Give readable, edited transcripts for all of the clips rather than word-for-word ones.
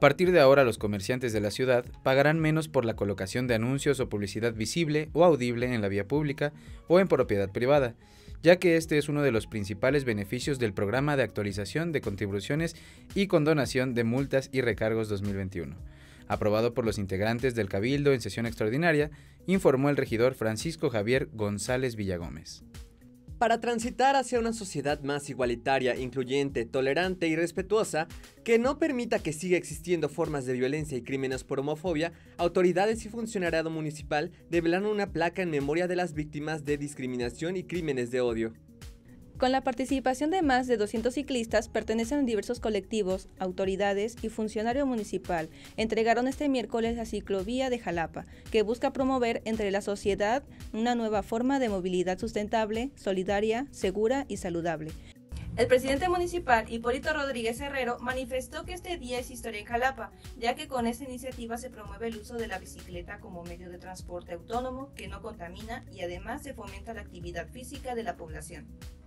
partir de ahora, los comerciantes de la ciudad pagarán menos por la colocación de anuncios o publicidad visible o audible en la vía pública o en propiedad privada, ya que este es uno de los principales beneficios del Programa de Actualización de Contribuciones y Condonación de Multas y Recargos 2021, aprobado por los integrantes del Cabildo en sesión extraordinaria, informó el regidor Francisco Javier González Villagómez. Para transitar hacia una sociedad más igualitaria, incluyente, tolerante y respetuosa, que no permita que siga existiendo formas de violencia y crímenes por homofobia, autoridades y funcionariado municipal develarán una placa en memoria de las víctimas de discriminación y crímenes de odio. Con la participación de más de 200 ciclistas, pertenecen a diversos colectivos, autoridades y funcionario municipal, entregaron este miércoles la ciclovía de Jalapa, que busca promover entre la sociedad una nueva forma de movilidad sustentable, solidaria, segura y saludable. El presidente municipal, Hipólito Rodríguez Herrero, manifestó que este día es historia en Jalapa, ya que con esta iniciativa se promueve el uso de la bicicleta como medio de transporte autónomo que no contamina y además se fomenta la actividad física de la población.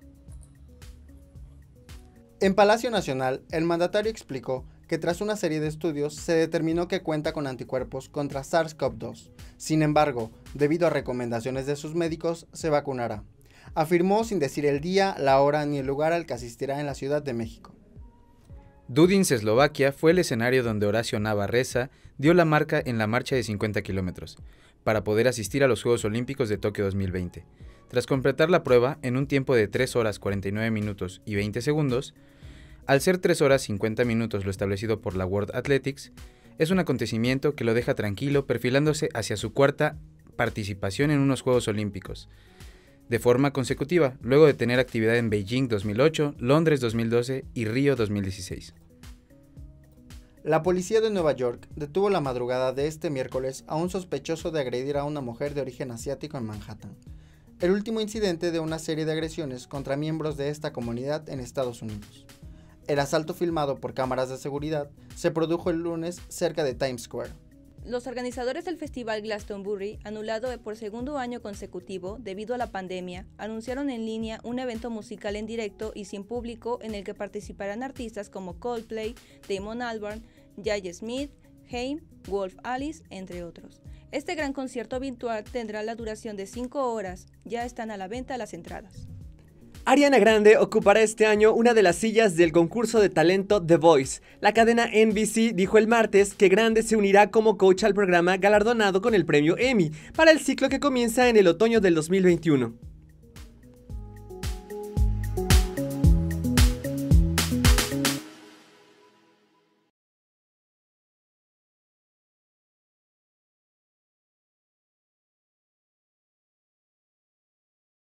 En Palacio Nacional, el mandatario explicó que tras una serie de estudios se determinó que cuenta con anticuerpos contra SARS-CoV-2. Sin embargo, debido a recomendaciones de sus médicos, se vacunará. Afirmó sin decir el día, la hora ni el lugar al que asistirá en la Ciudad de México. Dudince, Eslovaquia, fue el escenario donde Horacio Navarreza dio la marca en la marcha de 50 kilómetros, para poder asistir a los Juegos Olímpicos de Tokio 2020. Tras completar la prueba en un tiempo de 3 horas 49 minutos y 20 segundos, al ser 3 horas 50 minutos lo establecido por la World Athletics, es un acontecimiento que lo deja tranquilo perfilándose hacia su cuarta participación en unos Juegos Olímpicos, de forma consecutiva, luego de tener actividad en Beijing 2008, Londres 2012 y Río 2016. La policía de Nueva York detuvo la madrugada de este miércoles a un sospechoso de agredir a una mujer de origen asiático en Manhattan, el último incidente de una serie de agresiones contra miembros de esta comunidad en Estados Unidos. El asalto filmado por cámaras de seguridad se produjo el lunes cerca de Times Square. Los organizadores del festival Glastonbury, anulado por segundo año consecutivo debido a la pandemia, anunciaron en línea un evento musical en directo y sin público en el que participarán artistas como Coldplay, Damon Albarn, Jay Smith, Haim, Wolf Alice, entre otros. Este gran concierto virtual tendrá la duración de 5 horas, ya están a la venta las entradas. Ariana Grande ocupará este año una de las sillas del concurso de talento The Voice. La cadena NBC dijo el martes que Grande se unirá como coach al programa galardonado con el premio Emmy para el ciclo que comienza en el otoño del 2021.